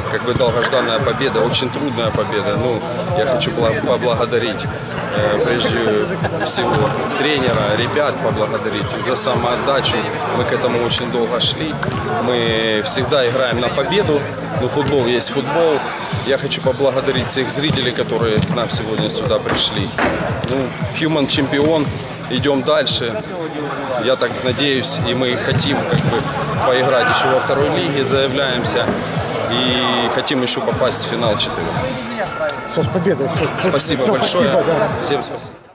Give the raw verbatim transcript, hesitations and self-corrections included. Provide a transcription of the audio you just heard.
как бы долгожданная победа, очень трудная победа. Ну, я хочу поблагодарить э, прежде всего тренера, ребят поблагодарить за самоотдачу. Мы к этому очень долго шли. Мы всегда играем на победу, но футбол есть футбол. Я хочу поблагодарить всех зрителей, которые к нам сегодня сюда пришли. Ну, Human чемпион, идем дальше. Я так надеюсь, и мы хотим как бы поиграть еще во второй лиге, заявляемся. И хотим еще попасть в финал четыре. Все, с победой. Все. Спасибо Все, большое. Спасибо, да. Всем спасибо.